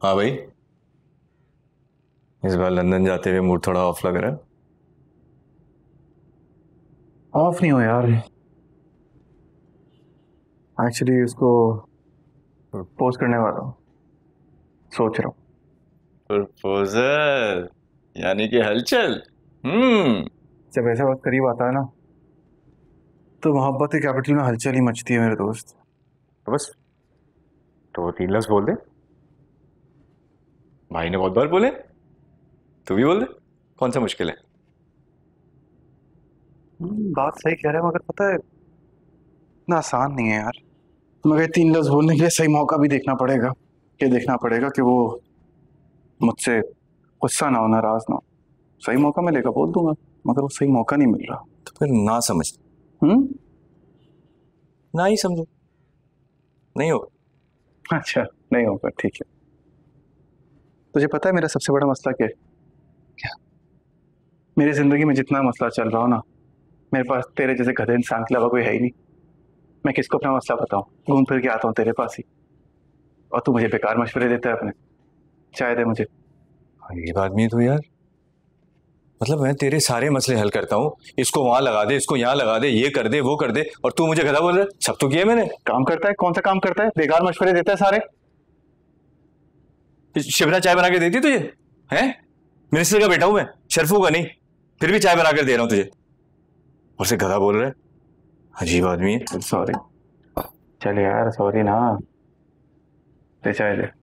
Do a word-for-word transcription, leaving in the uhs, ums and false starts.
हाँ भाई। इस बार लंदन जाते हुए मूड थोड़ा ऑफ लग रहा है। ऑफ नहीं हो यार। एक्चुअली उसको प्रपोज करने वाला हूँ, सोच रहा हूँ। प्रपोजल यानी कि हलचल। हम्म। जब ऐसा वक्त करीब आता है ना, तो मोहब्बत की कैपिटल में हलचल ही मचती है मेरे दोस्त। तो बस, तो वो तीन लफ्ज बोल दे। भाई ने बहुत बार बोले, तू भी बोल दे। कौन सा मुश्किल है? हम्म, बात सही कह रहे हैं, मगर पता है इतना आसान नहीं है यार। मगर तीन लफ्ज बोलने के लिए सही मौका भी देखना पड़ेगा। ये देखना पड़ेगा कि वो मुझसे गुस्सा ना हो, नाराज ना हो। सही मौका मिलेगा बोल दूंगा, मगर वो सही मौका नहीं मिल रहा। तो फिर ना समझ, हम्म। ना ही समझो। नहीं होगा। अच्छा, नहीं होगा, ठीक है। तुझे पता है मेरा सबसे बड़ा मसला क्या है? क्या? मेरी जिंदगी में जितना मसला चल रहा हो ना, मेरे पास तेरे जैसे गधे इंसान के अलावा कोई है ही नहीं। मैं किसको अपना मसला बताऊं? घूम फिर के आता हूँ तेरे पास ही, और तू मुझे बेकार मशवरे देता है अपने। चाय दे मुझे। ये आदमी है तू यार। मतलब मैं तेरे सारे मसले हल करता हूँ, इसको वहां लगा दे, इसको यहाँ लगा दे, ये कर दे, वो कर दे, और तू मुझे गधा बोल रहा है। सब तो किया मैंने। काम करता है? कौन सा काम करता है? बेकार मशवरे देता है सारे। शिवरा चाय बना के देती तुझे? हैं? मिनिस्टर का बेटा हूं मैं, शर्फू का नहीं। फिर भी चाय बना कर दे रहा हूं तुझे, और से गधा बोल रहा है। अजीब आदमी है। सॉरी। चल यार, सॉरी ना। दे चाय दे।